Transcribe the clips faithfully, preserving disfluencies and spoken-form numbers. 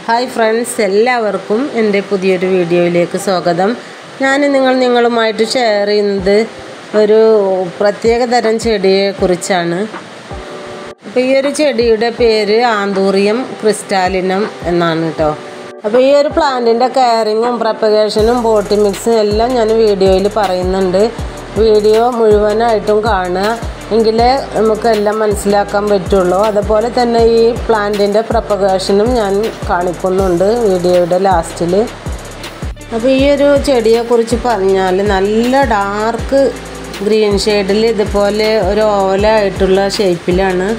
Hi friends, എല്ലാവർക്കും എൻ്റെ പുതിയൊരു വീഡിയോയിലേക്ക് സ്വാഗതം. ഞാൻ നിങ്ങൾ നിങ്ങളുമായിട്ട് ഷെയർ ചെയ്യുന്നത് ഒരു പ്രത്യേക തരം ചെടിയെക്കുറിച്ചാണ്. അപ്പോൾ ഈ ഒരു ചെടിയുടെ പേര് ആന്തൂറിയം ക്രിസ്റ്റാലിനം എന്നാണ് കേട്ടോ. അപ്പോൾ ഈ ഒരു പ്ലാന്റിൻ്റെ കെയറിങ്ങും പ്രൊപ്പഗേഷനും പോട്ടി മിക്സും എല്ലാം ഞാൻ വീഡിയോയിൽ പറയുന്നുണ്ട്. വീഡിയോ മുഴുവനായിട്ടും കാണുക, എങ്കിലേ നമുക്കെല്ലാം മനസ്സിലാക്കാൻ പറ്റുള്ളൂ. അതുപോലെ തന്നെ ഈ പ്ലാന്റിൻ്റെ പ്രൊപ്പഗേഷനും ഞാൻ കാണിക്കുന്നുണ്ട് വീഡിയോയുടെ ലാസ്റ്റിൽ. അപ്പോൾ ഈ ഒരു ചെടിയെക്കുറിച്ച് പറഞ്ഞാൽ നല്ല ഡാർക്ക് ഗ്രീൻ ഷെയ്ഡിൽ ഇതുപോലെ ഒരു ഓവലായിട്ടുള്ള ഷേപ്പിലാണ്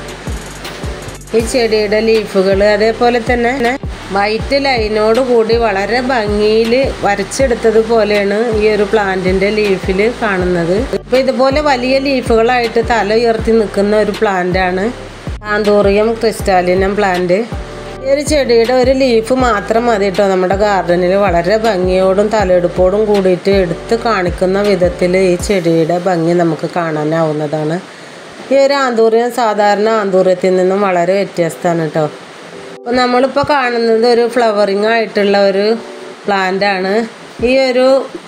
ഈ ചെടിയുടെ ലീഫുകൾ. അതേപോലെ തന്നെ വൈറ്റ് ലൈനോട് കൂടി വളരെ ഭംഗിയിൽ വരച്ചെടുത്തതുപോലെയാണ് ഈ ഒരു പ്ലാന്റിൻ്റെ ലീഫിൽ കാണുന്നത്. അപ്പോൾ ഇതുപോലെ വലിയ ലീഫുകളായിട്ട് തല ഉയർത്തി നിൽക്കുന്ന ഒരു പ്ലാന്റാണ് ആന്തൂറിയം ക്രിസ്റ്റാലിനം പ്ലാന്റ്. ഈ ഒരു ചെടിയുടെ ഒരു ലീഫ് മാത്രം മതി കേട്ടോ നമ്മുടെ ഗാർഡനിൽ വളരെ ഭംഗിയോടും തലയെടുപ്പോടും കൂടിയിട്ട് എടുത്ത് കാണിക്കുന്ന വിധത്തിൽ ഈ ചെടിയുടെ ഭംഗി നമുക്ക് കാണാനാവുന്നതാണ്. ഈ ഒരു ആന്തൂറിയം സാധാരണ ആന്തൂറിയത്തിൽ നിന്നും വളരെ വ്യത്യസ്തമാണ് കേട്ടോ. അപ്പോൾ നമ്മളിപ്പോൾ കാണുന്നത് ഒരു ഫ്ലവറിങ് ആയിട്ടുള്ള ഒരു പ്ലാന്റാണ്. ഈ ഒരു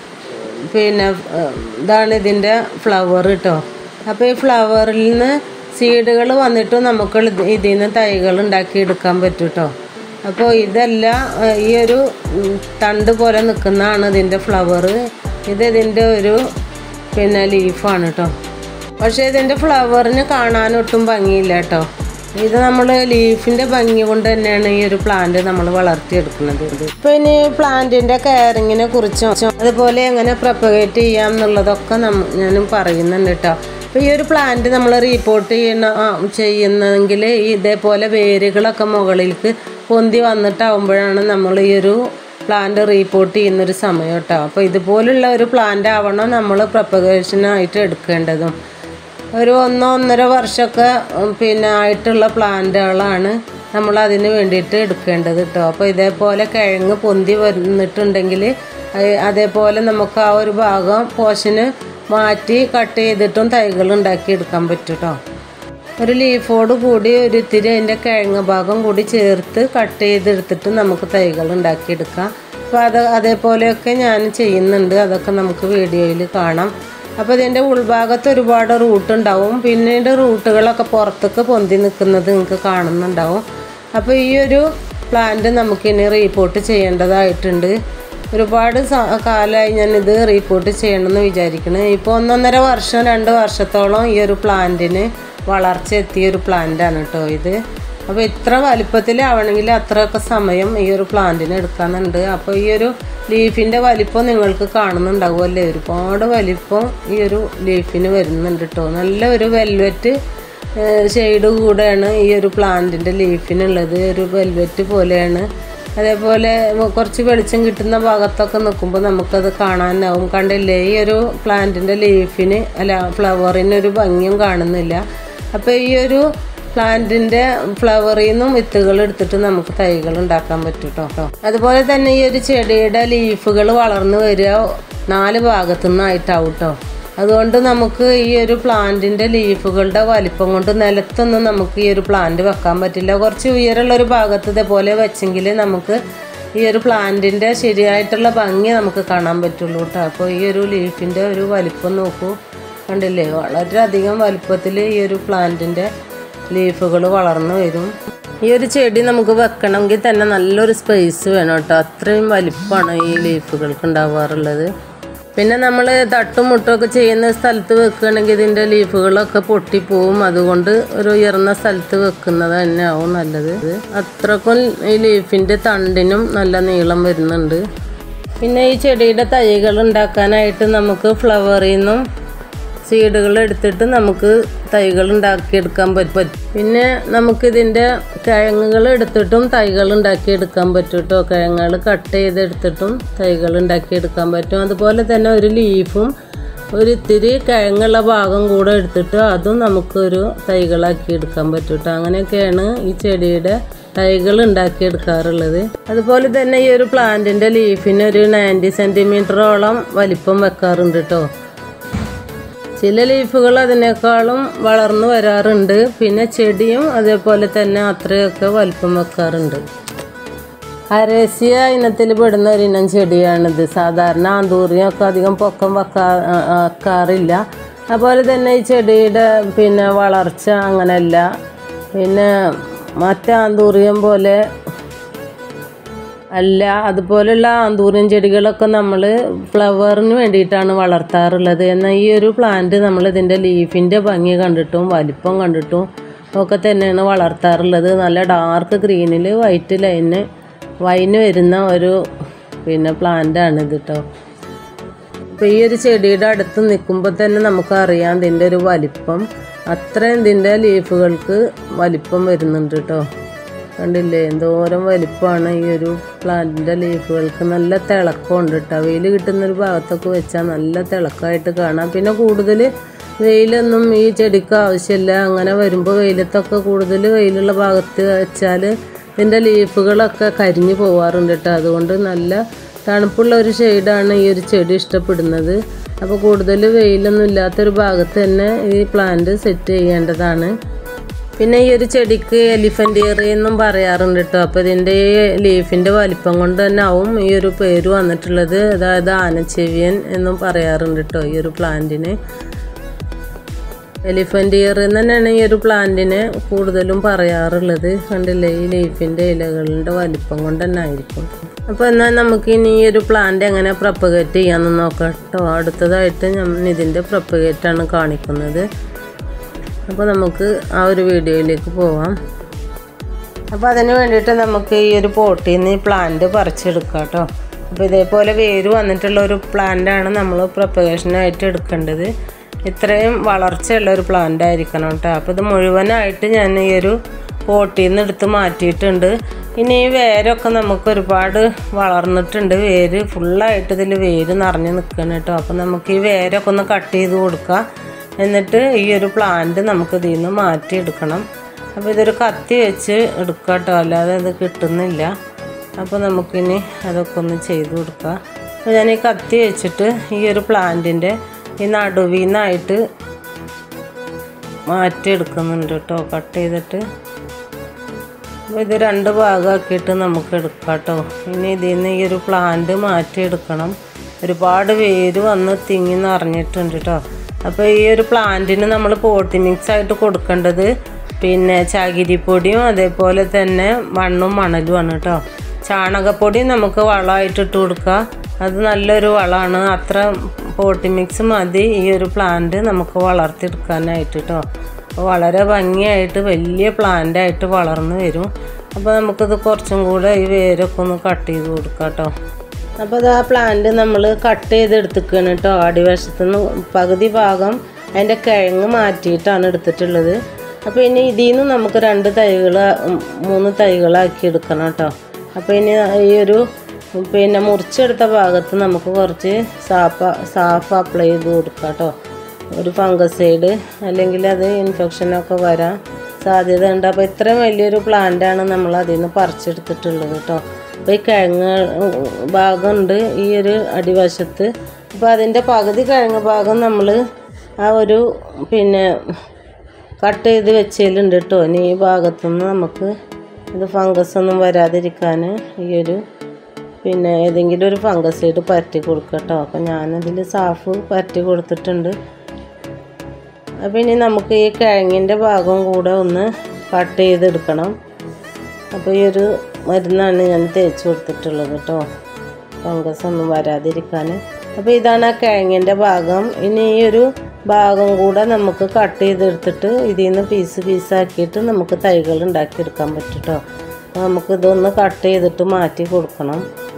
പിന്നെ ഇതാണ് ഇതിൻ്റെ ഫ്ലവർ കേട്ടോ. അപ്പോൾ ഈ ഫ്ലവറിൽ നിന്ന് സീഡുകൾ വന്നിട്ട് നമുക്ക് ഇതിൽ നിന്ന് തൈകൾ ഉണ്ടാക്കിയെടുക്കാൻ പറ്റും കേട്ടോ. അപ്പോൾ ഇതെല്ലാം ഈ ഒരു തണ്ട് പോലെ നിൽക്കുന്നതാണ് ഇതിൻ്റെ ഫ്ലവർ. ഇത് ഇതിൻ്റെ ഒരു പിന്നെ ലീഫാണ് കേട്ടോ. പക്ഷേ ഇതിൻ്റെ ഫ്ലവറിന് കാണാനൊട്ടും ഭംഗിയില്ല കേട്ടോ. ഇത് നമ്മൾ ലീഫിൻ്റെ ഭംഗി കൊണ്ട് തന്നെയാണ് ഈ ഒരു പ്ലാന്റ് നമ്മൾ വളർത്തിയെടുക്കുന്നത്. ഇപ്പോൾ ഇനി പ്ലാന്റിൻ്റെ കെയറിങ്ങിനെ കുറിച്ചും അതുപോലെ എങ്ങനെ പ്രൊപ്പഗേറ്റ് ചെയ്യാം എന്നുള്ളതൊക്കെ നമ്മ ഞാനും പറയുന്നുണ്ട് കേട്ടോ. അപ്പോൾ ഈ ഒരു പ്ലാന്റ് നമ്മൾ റീപ്പോർട്ട് ചെയ്യണ ചെയ്യുന്നെങ്കിൽ ഇതേപോലെ വേരുകളൊക്കെ മുകളിലേക്ക് പൊന്തി വന്നിട്ടാവുമ്പോഴാണ് നമ്മൾ ഈ ഒരു പ്ലാന്റ് റീപ്പോർട്ട് ചെയ്യുന്നൊരു സമയം കേട്ടോ. അപ്പോൾ ഇതുപോലുള്ള ഒരു പ്ലാന്റ് ആവണം നമ്മൾ പ്രൊപ്പഗേഷനായിട്ട് എടുക്കേണ്ടതും. ഒരു ഒന്നോ ഒന്നര വർഷമൊക്കെ പിന്നെ ആയിട്ടുള്ള പ്ലാന്റുകളാണ് നമ്മൾ അതിന് വേണ്ടിയിട്ട് എടുക്കേണ്ടത് കേട്ടോ. അപ്പോൾ ഇതേപോലെ കിഴങ്ങ് പൊന്തി വന്നിട്ടുണ്ടെങ്കിൽ അതേപോലെ നമുക്ക് ആ ഒരു ഭാഗം പോഷന് മാറ്റി കട്ട് ചെയ്തിട്ടും തൈകൾ ഉണ്ടാക്കിയെടുക്കാൻ പറ്റും കേട്ടോ. ഒരു ലീഫോട് കൂടി ഒരു ഇത്തിരി അതിൻ്റെ കിഴങ്ങ് ഭാഗം കൂടി ചേർത്ത് കട്ട് ചെയ്തെടുത്തിട്ട് നമുക്ക് തൈകൾ ഉണ്ടാക്കിയെടുക്കാം. അപ്പോൾ അത് അതേപോലെയൊക്കെ ഞാൻ ചെയ്യുന്നുണ്ട്. അതൊക്കെ നമുക്ക് വീഡിയോയിൽ കാണാം. അപ്പോൾ ഇതിൻ്റെ ഉൾഭാഗത്ത് ഒരുപാട് റൂട്ട് ഉണ്ടാവും. പിന്നീട് റൂട്ടുകളൊക്കെ പുറത്തേക്ക് പൊന്തി നിൽക്കുന്നത് നിങ്ങൾക്ക് കാണുന്നുണ്ടാവും. അപ്പോൾ ഈ ഒരു പ്ലാന്റ് നമുക്കിനി റീപ്പോർട്ട് ചെയ്യേണ്ടതായിട്ടുണ്ട്. ഒരുപാട് കാലമായി ഞാനിത് റീപ്പോർട്ട് ചെയ്യണമെന്ന് വിചാരിക്കുന്നത്. ഇപ്പോൾ ഒന്നൊന്നര വർഷം രണ്ട് വർഷത്തോളം ഈ ഒരു പ്ലാന്റിന് വളർച്ച എത്തിയ ഒരു പ്ലാന്റാണ് കേട്ടോ ഇത്. അപ്പോൾ ഇത്ര വലിപ്പത്തിലാവണമെങ്കിൽ അത്രയൊക്കെ സമയം ഈ ഒരു പ്ലാന്റിന് എടുക്കാനുണ്ട്. അപ്പോൾ ഈ ഒരു ലീഫിൻ്റെ വലിപ്പം നിങ്ങൾക്ക് കാണുന്നുണ്ടാവുമല്ലേ, ഒരുപാട് വലിപ്പം ഈ ഒരു ലീഫിന് വരുന്നുണ്ട് കേട്ടോ. നല്ല ഒരു വെൽവെറ്റ് ഷെയ്ഡ് കൂടെയാണ് ഈ ഒരു പ്ലാന്റിൻ്റെ ലീഫിനുള്ളത്. ഒരു വെൽവെറ്റ് പോലെയാണ്. അതേപോലെ കുറച്ച് വെളിച്ചം കിട്ടുന്ന ഭാഗത്തൊക്കെ നിൽക്കുമ്പോൾ നമുക്കത് കാണാനാവും. കണ്ടില്ലേ, ഈ ഒരു പ്ലാന്റിൻ്റെ ലീഫിന് അല്ല ഫ്ലവറിനൊരു ഭംഗിയും കാണുന്നില്ല. അപ്പോൾ ഈ ഒരു പ്ലാന്റിൻ്റെ ഫ്ലവറിൽ നിന്നും വിത്തുകൾ എടുത്തിട്ട് നമുക്ക് തൈകൾ ഉണ്ടാക്കാൻ പറ്റും കേട്ടോ. അതുപോലെ തന്നെ ഈ ഒരു ചെടിയുടെ ലീഫുകൾ വളർന്നു വരിക നാല് ഭാഗത്തു നിന്നായിട്ടാവും കേട്ടോ. അതുകൊണ്ട് നമുക്ക് ഈ ഒരു പ്ലാന്റിൻ്റെ ലീഫുകളുടെ വലിപ്പം കൊണ്ട് നിലത്തൊന്നും നമുക്ക് ഈ ഒരു പ്ലാന്റ് വെക്കാൻ പറ്റില്ല. കുറച്ച് ഉയരമുള്ളൊരു ഭാഗത്ത് ഇതേപോലെ വെച്ചെങ്കിൽ നമുക്ക് ഈ ഒരു പ്ലാന്റിൻ്റെ ശരിയായിട്ടുള്ള ഭംഗി നമുക്ക് കാണാൻ പറ്റുള്ളൂ കേട്ടോ. അപ്പോൾ ഈ ഒരു ലീഫിൻ്റെ ഒരു വലിപ്പം നോക്കൂ, കണ്ടില്ലേ, വളരെയധികം വലിപ്പത്തിൽ ഈ ഒരു പ്ലാന്റിൻ്റെ ലീഫുകൾ വളർന്നു വരും. ഈ ഒരു ചെടി നമുക്ക് വെക്കണമെങ്കിൽ തന്നെ നല്ലൊരു സ്പേസ് വേണം കേട്ടോ. അത്രയും വലിപ്പമാണ് ഈ ലീഫുകൾക്ക് ഉണ്ടാവാറുള്ളത്. പിന്നെ നമ്മൾ തട്ടും മുട്ടൊക്കെ ചെയ്യുന്ന സ്ഥലത്ത് വെക്കുകയാണെങ്കിൽ ഇതിൻ്റെ ലീഫുകളൊക്കെ പൊട്ടിപ്പോവും. അതുകൊണ്ട് ഒരു ഉയർന്ന സ്ഥലത്ത് വെക്കുന്നത് തന്നെ ആവും നല്ലത്. അത്രക്കും ഈ ലീഫിൻ്റെ തണ്ടിനും നല്ല നീളം വരുന്നുണ്ട്. പിന്നെ ഈ ചെടിയുടെ തൈകൾ ഉണ്ടാക്കാനായിട്ട് നമുക്ക് ഫ്ലവറിൽ നിന്നും സീഡുകൾ എടുത്തിട്ട് നമുക്ക് തൈകൾ ഉണ്ടാക്കിയെടുക്കാൻ പറ്റും. പിന്നെ നമുക്കിതിൻ്റെ കിഴങ്ങുകൾ എടുത്തിട്ടും തൈകൾ ഉണ്ടാക്കിയെടുക്കാൻ പറ്റും കേട്ടോ. കിഴങ്ങുകൾ കട്ട് ചെയ്തെടുത്തിട്ടും തൈകൾ ഉണ്ടാക്കിയെടുക്കാൻ പറ്റും. അതുപോലെ തന്നെ ഒരു ലീഫും ഒരു ഇത്തിരി കിഴങ്ങുള്ള ഭാഗം കൂടെ എടുത്തിട്ട് അതും നമുക്കൊരു തൈകളാക്കി എടുക്കാൻ പറ്റും കേട്ടോ. അങ്ങനെയൊക്കെയാണ് ഈ ചെടിയുടെ തൈകൾ ഉണ്ടാക്കിയെടുക്കാറുള്ളത്. അതുപോലെ തന്നെ ഈ ഒരു പ്ലാന്റിൻ്റെ ലീഫിന് ഒരു നയൻറ്റി സെൻറ്റിമീറ്ററോളം വലിപ്പം വെക്കാറുണ്ട് കേട്ടോ. ചില ലീഫുകൾ അതിനേക്കാളും വളർന്നു വരാറുണ്ട്. പിന്നെ ചെടിയും അതേപോലെ തന്നെ അത്രയൊക്കെ വലിപ്പം വെക്കാറുണ്ട്. അരേസ്യ ഇനത്തിൽ പെടുന്ന ഒരു ഇനം ചെടിയാണിത്. സാധാരണ ആന്തൂറിയം ഒക്കെ അധികം പൊക്കം വെക്കാ വെക്കാറില്ല. അതുപോലെ തന്നെ ഈ ചെടിയുടെ പിന്നെ വളർച്ച അങ്ങനെയല്ല. പിന്നെ മറ്റേ ആന്തൂറിയം പോലെ അല്ല. അതുപോലെയുള്ള ആന്തൂറിയം ചെടികളൊക്കെ നമ്മൾ ഫ്ലവറിന് വേണ്ടിയിട്ടാണ് വളർത്താറുള്ളത്. എന്നാൽ ഈ ഒരു പ്ലാന്റ് നമ്മൾ ഇതിൻ്റെ ലീഫിൻ്റെ ഭംഗി കണ്ടിട്ടും വലിപ്പം കണ്ടിട്ടും ഒക്കെ തന്നെയാണ് വളർത്താറുള്ളത്. നല്ല ഡാർക്ക് ഗ്രീനിൽ വൈറ്റ് ലൈന് വൈന് വരുന്ന ഒരു പിന്നെ പ്ലാന്റാണിത് കേട്ടോ. അപ്പോൾ ഈ ഒരു ചെടിയുടെ അടുത്ത് നിൽക്കുമ്പോൾ തന്നെ നമുക്കറിയാം ഇതിൻ്റെ ഒരു വലിപ്പം. അത്രയും ഇതിൻ്റെ ലീഫുകൾക്ക് വലിപ്പം വരുന്നുണ്ട് കേട്ടോ. കണ്ടില്ലേ എന്തോരം വലിപ്പമാണ് ഈ ഒരു പ്ലാന്റിൻ്റെ ലീഫുകൾക്ക്. നല്ല തിളക്കമുണ്ട് കേട്ടോ. വെയിൽ കിട്ടുന്നൊരു ഭാഗത്തൊക്കെ വെച്ചാൽ നല്ല തിളക്കമായിട്ട് കാണാം. പിന്നെ കൂടുതൽ വെയിലൊന്നും ഈ ചെടിക്ക് ആവശ്യമില്ല. അങ്ങനെ വരുമ്പോൾ വെയിലത്തൊക്കെ കൂടുതൽ വെയിലുള്ള ഭാഗത്ത് വെച്ചാൽ ഇതിൻ്റെ ലീഫുകളൊക്കെ കരിഞ്ഞു പോവാറുണ്ട് കേട്ടോ. അതുകൊണ്ട് നല്ല തണുപ്പുള്ള ഒരു ഷെയ്ഡാണ് ഈ ഒരു ചെടി ഇഷ്ടപ്പെടുന്നത്. അപ്പോൾ കൂടുതൽ വെയിലൊന്നും ഇല്ലാത്തൊരു ഭാഗത്ത് തന്നെ ഈ പ്ലാന്റ് സെറ്റ് ചെയ്യേണ്ടതാണ്. പിന്നെ ഈ ഒരു ചെടിക്ക് എലിഫൻ്റ് ഇയർ എന്നും പറയാറുണ്ട് കേട്ടോ. അപ്പോൾ ഇതിൻ്റെ ലീഫിൻ്റെ വലിപ്പം കൊണ്ട് തന്നെ ആവും ഈ ഒരു പേര് വന്നിട്ടുള്ളത്. അതായത് ആനച്ചെവിയൻ എന്നും പറയാറുണ്ട് കേട്ടോ ഈ ഒരു പ്ലാന്റിന്. എലിഫൻ്റ് ഇയർ എന്ന് തന്നെയാണ് ഈ ഒരു പ്ലാന്റിനെ കൂടുതലും പറയാറുള്ളത്. കണ്ടില്ലേ ഈ ലീഫിൻ്റെ ഇലകളുടെ വലിപ്പം കൊണ്ട് തന്നെ ആയിരിക്കും. അപ്പോൾ എന്നാൽ നമുക്ക് ഇനി ഈ ഒരു പ്ലാന്റ് എങ്ങനെ പ്രൊപ്പഗേറ്റ് ചെയ്യാമെന്ന് നോക്കാം കേട്ടോ. അടുത്തതായിട്ട് ഞാൻ ഇതിൻ്റെ പ്രൊപ്പഗേറ്റാണ് കാണിക്കുന്നത്. അപ്പോൾ നമുക്ക് ആ ഒരു വീഡിയോയിലേക്ക് പോവാം. അപ്പോൾ അതിന് വേണ്ടിയിട്ട് നമുക്ക് ഈ ഒരു പോട്ടിൽ നിന്ന് ഈ പ്ലാന്റ് പറിച്ചെടുക്കാം കേട്ടോ. അപ്പോൾ ഇതേപോലെ വേര് വന്നിട്ടുള്ള ഒരു പ്ലാന്റാണ് നമ്മൾ പ്രൊപ്പഗേഷനായിട്ട് എടുക്കേണ്ടത്. ഇത്രയും വളർച്ചയുള്ള ഒരു പ്ലാന്റ് ആയിരിക്കണം കേട്ടോ. അപ്പോൾ ഇത് മുഴുവനായിട്ട് ഞാൻ ഈ ഒരു പോട്ടിൽ നിന്ന് എടുത്ത് മാറ്റിയിട്ടുണ്ട്. ഇനി ഈ വേരൊക്കെ നമുക്ക് ഒരുപാട് വളർന്നിട്ടുണ്ട്. വേര് ഫുള്ളായിട്ട് ഇതിൽ വേര് നിറഞ്ഞ് നിൽക്കണം കേട്ടോ. അപ്പോൾ നമുക്ക് ഈ വേരൊക്കെ ഒന്ന് കട്ട് ചെയ്ത് കൊടുക്കാം. എന്നിട്ട് ഈ ഒരു പ്ലാന്റ് നമുക്ക് ഇതിൽ നിന്ന് മാറ്റിയെടുക്കണം. അപ്പോൾ ഇതൊരു കത്തി വെച്ച് എടുക്കാം കേട്ടോ, അല്ലാതെ അത് കിട്ടുന്നില്ല. അപ്പോൾ നമുക്കിനി അതൊക്കെ ഒന്ന് ചെയ്ത് കൊടുക്കാം. അപ്പോൾ ഞാൻ ഈ കത്തി വെച്ചിട്ട് ഈ ഒരു പ്ലാന്റിൻ്റെ ഈ നടുവിൽ നിന്നായിട്ട് മാറ്റിയെടുക്കുന്നുണ്ട് കേട്ടോ, കട്ട് ചെയ്തിട്ട്. അപ്പോൾ ഇത് രണ്ട് ഭാഗമാക്കിയിട്ട് നമുക്ക് എടുക്കാം കേട്ടോ. ഇനി ഇതിൽ നിന്ന് ഈ ഒരു പ്ലാന്റ് മാറ്റിയെടുക്കണം. ഒരുപാട് വേര് വന്ന് തിങ്ങി നിറഞ്ഞിട്ടുണ്ട് കേട്ടോ. അപ്പോൾ ഈ ഒരു പ്ലാന്റിന് നമ്മൾ പോട്ടി മിക്സ് ആയിട്ട് കൊടുക്കേണ്ടത് പിന്നെ ചകിരിപ്പൊടിയും അതേപോലെ തന്നെ മണ്ണും മണലുമാണ് കേട്ടോ. ചാണകപ്പൊടി നമുക്ക് വളമായിട്ട് ഇട്ട് കൊടുക്കുക. അത് നല്ലൊരു വളമാണ്. അത്ര പോട്ടി മിക്സ് മതി ഈ ഒരു പ്ലാന്റ് നമുക്ക് വളർത്തിയെടുക്കാനായിട്ട് കേട്ടോ. അപ്പോൾ വളരെ ഭംഗിയായിട്ട് വലിയ പ്ലാന്റായിട്ട് വളർന്നു വരും. അപ്പോൾ നമുക്കിത് കുറച്ചും കൂടെ ഈ വേരൊക്കെ ഒന്ന് കട്ട് ചെയ്ത് കൊടുക്കാം കേട്ടോ. അപ്പോൾ ഇത് ആ പ്ലാന്റ് നമ്മൾ കട്ട് ചെയ്തെടുത്തിക്കുകയാണ് കേട്ടോ. അടിവശത്തു നിന്ന് പകുതി ഭാഗം അതിൻ്റെ കിഴങ്ങ് മാറ്റിയിട്ടാണ് എടുത്തിട്ടുള്ളത്. അപ്പോൾ ഇനി ഇതിൽ നിന്ന് നമുക്ക് രണ്ട് തൈകൾ മൂന്ന് തൈകളാക്കി എടുക്കണം കേട്ടോ. അപ്പോൾ ഇനി ഈ ഒരു പിന്നെ മുറിച്ചെടുത്ത ഭാഗത്ത് നമുക്ക് കുറച്ച് സാഫ് സാഫ് അപ്ലൈ ചെയ്ത് കൊടുക്കാം കേട്ടോ. ഒരു ഫംഗസൈഡ് അല്ലെങ്കിൽ അത് ഇൻഫെക്ഷനൊക്കെ വരാൻ സാധ്യത ഉണ്ട്. അപ്പോൾ ഇത്രയും വലിയൊരു പ്ലാന്റാണ് നമ്മൾ അതിൽ നിന്ന് പറിച്ചെടുത്തിട്ടുള്ളത് കേട്ടോ. അപ്പോൾ ഈ കിഴങ്ങ് ഭാഗമുണ്ട് ഈ ഒരു അടിവശത്ത്. അപ്പോൾ അതിൻ്റെ പകുതി കിഴങ്ങ് ഭാഗം നമ്മൾ ആ ഒരു പിന്നെ കട്ട് ചെയ്ത് വെച്ചതിലുണ്ട് കേട്ടോ. ഇനി ഈ ഭാഗത്തുനിന്ന് നമുക്ക് ഇത് ഫംഗസ് ഒന്നും വരാതിരിക്കാൻ ഈ ഒരു പിന്നെ ഏതെങ്കിലും ഒരു ഫംഗസൈഡ് പരട്ടി കൊടുക്കുക കേട്ടോ. അപ്പോൾ ഞാനതിൽ സാഫ് പരട്ടി കൊടുത്തിട്ടുണ്ട്. അപ്പോൾ ഇനി നമുക്ക് ഈ കിഴങ്ങിൻ്റെ ഭാഗം കൂടെ ഒന്ന് കട്ട് ചെയ്തെടുക്കണം. അപ്പോൾ ഈ ഒരു മരുന്നാണ് ഞാൻ തേച്ച് കൊടുത്തിട്ടുള്ളത് കേട്ടോ, ഫംഗസ് ഒന്നും വരാതിരിക്കാൻ. അപ്പോൾ ഇതാണ് ആ കിഴങ്ങിൻ്റെ ഭാഗം. ഇനി ഈ ഒരു ഭാഗം കൂടെ നമുക്ക് കട്ട് ചെയ്തെടുത്തിട്ട് ഇതിൽ നിന്ന് പീസ് പീസാക്കിയിട്ട് നമുക്ക് തൈകൾ ഉണ്ടാക്കിയെടുക്കാൻ പറ്റും കേട്ടോ. അപ്പോൾ നമുക്കിതൊന്ന് കട്ട് ചെയ്തിട്ട് മാറ്റി കൊടുക്കണം.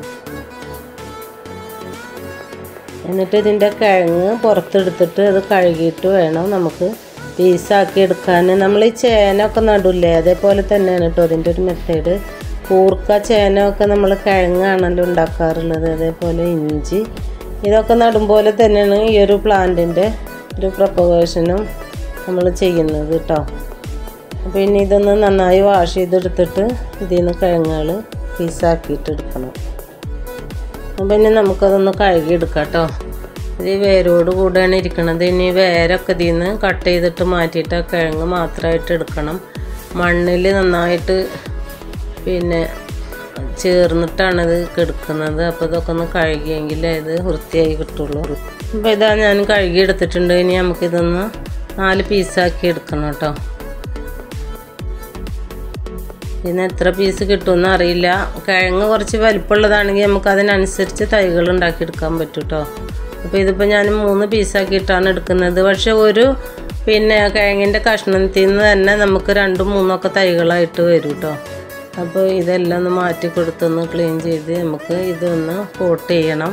എന്നിട്ട് ഇതിൻ്റെ കിഴങ്ങ് പുറത്തെടുത്തിട്ട് അത് കഴുകിയിട്ട് വേണം നമുക്ക് പീസാക്കി എടുക്കാൻ. നമ്മൾ ഈ ചേനയൊക്കെ നടില്ലേ, അതേപോലെ തന്നെയാണ് കേട്ടോ ഇതിൻ്റെ ഒരു മെത്തേഡ്. കൂർക്ക ചേനയൊക്കെ നമ്മൾ കിഴങ്ങാണല്ലോ ഉണ്ടാക്കാറുള്ളത്. അതേപോലെ ഇഞ്ചി ഇതൊക്കെ നടുമ്പോലെ തന്നെയാണ് ഈ ഒരു പ്ലാന്റിൻ്റെ ഒരു പ്രൊപ്പഗേഷനും നമ്മൾ ചെയ്യുന്നത് കേട്ടോ. അപ്പോൾ ഇനി ഇതൊന്ന് നന്നായി വാഷ് ചെയ്തെടുത്തിട്ട് ഇതിൽ നിന്ന് കിഴങ്ങുകൾ പീസാക്കിയിട്ട് എടുക്കണം. അപ്പോൾ ഇനി നമുക്കതൊന്ന് കഴുകിയെടുക്കാം കേട്ടോ. ഇത് വേരോട് കൂടെയാണ് ഇരിക്കണത്. ഇനി വേരൊക്കെ ഇതിൽ നിന്ന് കട്ട് ചെയ്തിട്ട് മാറ്റിയിട്ട് കിഴങ്ങ് മാത്രമായിട്ട് എടുക്കണം. മണ്ണിൽ നന്നായിട്ട് പിന്നെ ചേർന്നിട്ടാണ് ഇത് കിടക്കുന്നത്. അപ്പോൾ ഇതൊക്കെ ഒന്ന് കഴുകിയെങ്കിലേ ഇത് വൃത്തിയായി കിട്ടുള്ളൂ. അപ്പോൾ ഇതാ ഞാൻ കഴുകി എടുത്തിട്ടുണ്ട്. ഇനി നമുക്കിതൊന്ന് നാല് പീസാക്കി എടുക്കണം കേട്ടോ. പിന്നെ എത്ര പീസ് കിട്ടുമെന്ന് അറിയില്ല. കിഴങ്ങ് കുറച്ച് വലിപ്പമുള്ളതാണെങ്കിൽ നമുക്ക് അതിനനുസരിച്ച് തൈകൾ ഉണ്ടാക്കിയെടുക്കാൻ പറ്റും കേട്ടോ. അപ്പോൾ ഇതിപ്പോൾ ഞാൻ മൂന്ന് പീസാക്കിയിട്ടാണ് എടുക്കുന്നത്. പക്ഷേ ഒരു പിന്നെ കിഴങ്ങിൻ്റെ കഷ്ണത്തിൽ നിന്ന് തന്നെ നമുക്ക് രണ്ടും മൂന്നൊക്കെ തൈകളായിട്ട് വരും കേട്ടോ. അപ്പോൾ ഇതെല്ലാം ഒന്ന് മാറ്റി കൊടുത്തൊന്ന് ക്ലീൻ ചെയ്ത് നമുക്ക് ഇതൊന്ന് പോട്ട് ചെയ്യണം.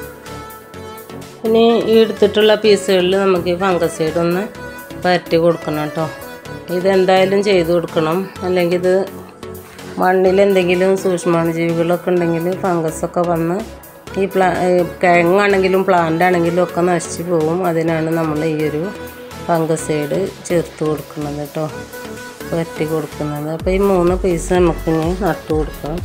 ഇനി ഈ എടുത്തിട്ടുള്ള പീസുകളിൽ നമുക്ക് ഈ ഫംഗസൈഡ് ഒന്ന് പരട്ടി കൊടുക്കണം കേട്ടോ. ഇതെന്തായാലും ചെയ്ത് കൊടുക്കണം. അല്ലെങ്കിൽ ഇത് മണ്ണിൽ എന്തെങ്കിലും സൂക്ഷ്മാണുജീവികളൊക്കെ ഉണ്ടെങ്കിൽ ഫംഗസൊക്കെ വന്ന് ഈ പ്ലാ കിഴങ്ങാണെങ്കിലും പ്ലാന്റ് ആണെങ്കിലും ഒക്കെ നശിച്ചു പോകും. അതിനാണ് നമ്മൾ ഈ ഒരു ഫംഗസൈഡ് ചേർത്ത് കൊടുക്കുന്നത് കേട്ടോ, പരട്ടി കൊടുക്കുന്നത്. അപ്പോൾ ഈ മൂന്ന് പീസ് നമുക്കിനി നട്ടു കൊടുക്കാം.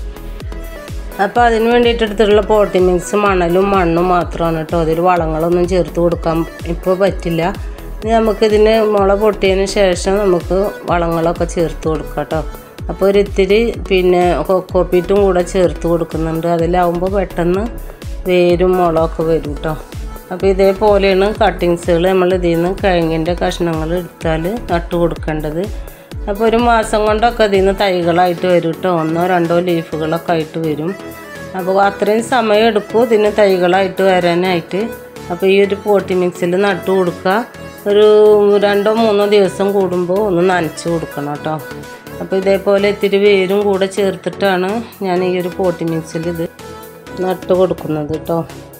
അപ്പോൾ അതിന് വേണ്ടിയിട്ട് എടുത്തിട്ടുള്ള പോട്ടി മിക്സ് മണലും മണ്ണും മാത്രമാണ് കേട്ടോ. അതിൽ വളങ്ങളൊന്നും ചേർത്ത് കൊടുക്കാൻ ഇപ്പോൾ പറ്റില്ല. ഇനി നമുക്കിതിന് മുള പൊട്ടിയതിന് ശേഷം നമുക്ക് വളങ്ങളൊക്കെ ചേർത്ത് കൊടുക്കാം കേട്ടോ. അപ്പോൾ ഒരു ഇത്തിരി പിന്നെ കൊക്കോപ്പീറ്റും കൂടെ ചേർത്ത് കൊടുക്കുന്നുണ്ട്. അതിലാവുമ്പോൾ പെട്ടെന്ന് വേരും മുളമൊക്കെ വരും കേട്ടോ. അപ്പോൾ ഇതേപോലെയാണ് കട്ടിങ്സുകൾ നമ്മൾ ഇതിൽ നിന്ന് കിഴങ്ങിൻ്റെ കഷ്ണങ്ങൾ എടുത്താൽ നട്ടു കൊടുക്കേണ്ടത്. അപ്പോൾ ഒരു മാസം കൊണ്ടൊക്കെ ഇതിൽ നിന്ന് തൈകളായിട്ട് വരും കേട്ടോ. ഒന്നോ രണ്ടോ ലീഫുകളൊക്കെ ആയിട്ട് വരും. അപ്പോൾ അത്രയും സമയം എടുക്കും ഇതിന് തൈകളായിട്ട് വരാനായിട്ട്. അപ്പോൾ ഈ ഒരു പോട്ടി മിക്സിൽ നട്ടു കൊടുക്കുക. ഒരു രണ്ടോ മൂന്നോ ദിവസം കൂടുമ്പോൾ ഒന്ന് നനച്ച് കൊടുക്കണം കേട്ടോ. അപ്പോൾ ഇതേപോലെ ഇത്തിരി വേരും കൂടെ ചേർത്തിട്ടാണ് ഞാൻ ഈ ഒരു പോട്ടി മിക്സിൽ ഇത് നട്ട് കൊടുക്കുന്നത് കേട്ടോ.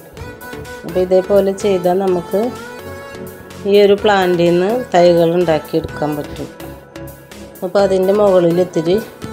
അപ്പോൾ ഇതേപോലെ ചെയ്താൽ നമുക്ക് ഈ ഒരു പ്ലാന്റിൽ നിന്ന് തൈകൾ ഉണ്ടാക്കിയെടുക്കാൻ പറ്റും. അപ്പോൾ അതിൻ്റെ മുകളിൽ ഇത്തിരി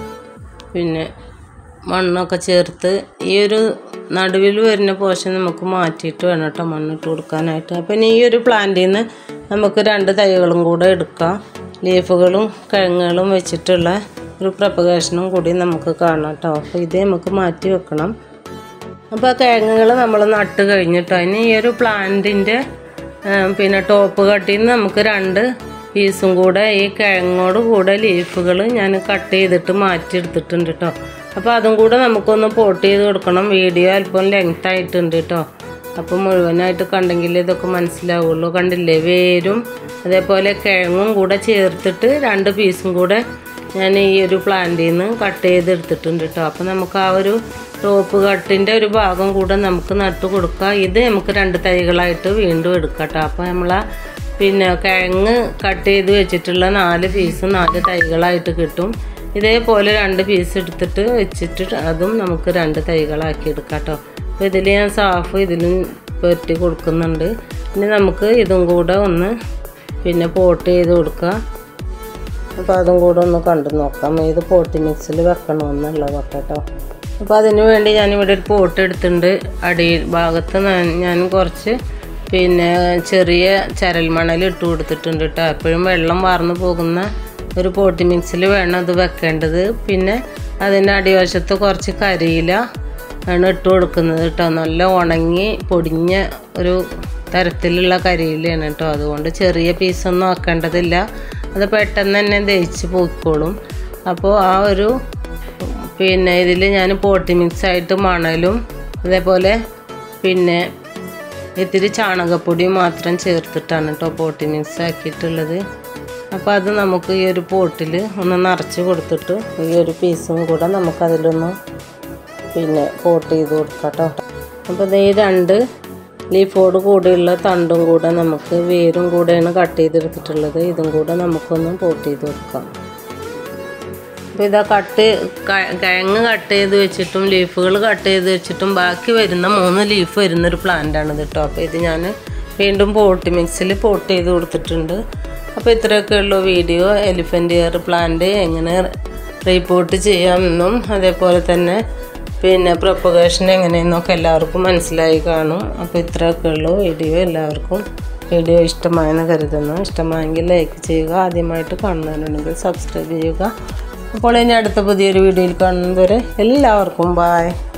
പിന്നെ മണ്ണൊക്കെ ചേർത്ത് ഈ ഒരു നടുവിൽ വരുന്ന പോർഷൻ നമുക്ക് മാറ്റിയിട്ട് വേണം കേട്ടോ മണ്ണിട്ട് കൊടുക്കാനായിട്ട്. അപ്പോൾ ഇനി ഈ ഒരു പ്ലാന്റിൽ നിന്ന് നമുക്ക് രണ്ട് തൈകളും കൂടെ എടുക്കാം. ലീഫുകളും കിഴങ്ങുകളും വെച്ചിട്ടുള്ള ഒരു പ്രൊപ്പഗേഷനും കൂടി നമുക്ക് കാണാം കേട്ടോ. അപ്പോൾ ഇത് നമുക്ക് മാറ്റി വെക്കണം. അപ്പോൾ ആ കിഴങ്ങുകൾ നമ്മൾ നട്ട് കഴിഞ്ഞിട്ടോ ഇനി ഈ ഒരു പ്ലാന്റിൻ്റെ പിന്നെ ടോപ്പ് കട്ടിൽ നിന്ന് നമുക്ക് രണ്ട് പീസും കൂടെ ഈ കിഴങ്ങോട് കൂടെ ലീഫുകൾ ഞാൻ കട്ട് ചെയ്തിട്ട് മാറ്റിയെടുത്തിട്ടുണ്ട് കേട്ടോ. അപ്പോൾ അതും കൂടെ നമുക്കൊന്ന് പോട്ട് ചെയ്ത് കൊടുക്കണം. വീഡിയോ അല്പം ലെങ്ത് ആയിട്ടുണ്ട് കേട്ടോ. അപ്പോൾ മുഴുവനായിട്ട് കണ്ടെങ്കിൽ ഇതൊക്കെ മനസ്സിലാവുള്ളൂ. കണ്ടില്ലേ, വേരും അതേപോലെ കിഴങ്ങും കൂടെ ചേർത്തിട്ട് രണ്ട് പീസും കൂടെ ഞാൻ ഈ ഒരു പ്ലാന്റിൽ നിന്ന് കട്ട് ചെയ്തെടുത്തിട്ടുണ്ട് കേട്ടോ. അപ്പോൾ നമുക്ക് ആ ഒരു ടോപ്പ് കട്ടിൻ്റെ ഒരു ഭാഗം കൂടെ നമുക്ക് നട്ട് കൊടുക്കാം. ഇത് നമുക്ക് രണ്ട് തൈകളായിട്ട് വീണ്ടും എടുക്കാം കേട്ടോ. അപ്പോൾ നമ്മൾ പിന്നെ കിഴങ്ങ് കട്ട് ചെയ്ത് വെച്ചിട്ടുള്ള നാല് പീസ് നാല് തൈകളായിട്ട് കിട്ടും. ഇതേപോലെ രണ്ട് പീസ് എടുത്തിട്ട് വെച്ചിട്ട് അതും നമുക്ക് രണ്ട് തൈകളാക്കി എടുക്കാം കേട്ടോ. അപ്പോൾ ഇതിൽ ഞാൻ സാഫ് ഇതിലും പറ്റി കൊടുക്കുന്നുണ്ട്. ഇനി നമുക്ക് ഇതും കൂടെ ഒന്ന് പിന്നെ പോട്ട് ചെയ്ത് കൊടുക്കാം. അപ്പോൾ അതും കൂടെ ഒന്ന് കണ്ടു നോക്കാം ഏത് പോട്ടി മിക്സിൽ വെക്കണമെന്നുള്ളതൊക്കെ കേട്ടോ. അപ്പോൾ അതിന് വേണ്ടി ഞാനിവിടെ ഒരു പോട്ട് എടുത്തിട്ടുണ്ട്. അടി ഭാഗത്ത് ഞാൻ കുറച്ച് പിന്നെ ചെറിയ ചരൽ മണൽ ഇട്ട് കൊടുത്തിട്ടുണ്ട് കേട്ടോ. എപ്പോഴും വെള്ളം വാർന്നു പോകുന്ന ഒരു പോട്ടി മിക്സിൽ വേണം അത് വെക്കേണ്ടത്. പിന്നെ അതിൻ്റെ അടിവശത്ത് കുറച്ച് കരിയില ആണ് ഇട്ട് കൊടുക്കുന്നത് കേട്ടോ. നല്ല ഉണങ്ങി പൊടിഞ്ഞ ഒരു തരത്തിലുള്ള കരിയിലയാണ് കേട്ടോ. അതുകൊണ്ട് ചെറിയ പീസൊന്നും ആക്കേണ്ടതില്ല. അത് പെട്ടെന്ന് തന്നെ ദഹിച്ച് പോയിക്കോളും. അപ്പോൾ ആ ഒരു പിന്നെ ഇതിൽ ഞാൻ പോട്ടി മിക്സായിട്ട് മണലും അതേപോലെ പിന്നെ ഇത്തിരി ചാണകപ്പൊടിയും മാത്രം ചേർത്തിട്ടാണ് കേട്ടോ പോട്ടി മിക്സ് ആക്കിയിട്ടുള്ളത്. അപ്പോൾ അത് നമുക്ക് ഈ ഒരു പോട്ടിൽ ഒന്ന് നിറച്ച് കൊടുത്തിട്ട് ഈ ഒരു പീസും കൂടെ നമുക്കതിലൊന്ന് പിന്നെ പോട്ട് ചെയ്ത് കൊടുക്കാം കേട്ടോ. അപ്പോൾ ഈ രണ്ട് ലീഫോട് കൂടെയുള്ള തണ്ടും കൂടെ നമുക്ക് വേരും കൂടെയാണ് കട്ട് ചെയ്തെടുത്തിട്ടുള്ളത്. ഇതും കൂടെ നമുക്കൊന്ന് പോട്ട് ചെയ്ത് കൊടുക്കാം. അപ്പോൾ ഇതാ കട്ട് കിഴങ്ങ് കട്ട് ചെയ്ത് വെച്ചിട്ടും ലീഫുകൾ കട്ട് ചെയ്ത് വെച്ചിട്ടും ബാക്കി വരുന്ന മൂന്ന് ലീഫ് വരുന്നൊരു പ്ലാന്റാണിത് കേട്ടോ. അപ്പോൾ ഇത് ഞാൻ വീണ്ടും പോട്ടി മിക്സിൽ പോട്ട് ചെയ്ത് കൊടുത്തിട്ടുണ്ട്. അപ്പോൾ ഇത്രയൊക്കെ ഉള്ളൂ വീഡിയോ. എലിഫൻ്റ് ഇയർ പ്ലാന്റ് എങ്ങനെ റീപോർട്ട് ചെയ്യാമെന്നും അതേപോലെ തന്നെ പിന്നെ പ്രൊപ്പഗേഷൻ എങ്ങനെയെന്നൊക്കെ എല്ലാവർക്കും മനസ്സിലായി കാണും. അപ്പോൾ ഇത്രയൊക്കെ ഉള്ളൂ വീഡിയോ. എല്ലാവർക്കും വീഡിയോ ഇഷ്ടമായെന്ന് കരുതുന്നു. ഇഷ്ടമായെങ്കിൽ ലൈക്ക് ചെയ്യുക. ആദ്യമായിട്ട് കാണുന്നവരുണ്ടെങ്കിൽ സബ്സ്ക്രൈബ് ചെയ്യുക. അപ്പോൾ ഇനി അടുത്ത പുതിയൊരു വീഡിയോയിൽ കാണുന്നതുവരെ എല്ലാവർക്കും ബായ്.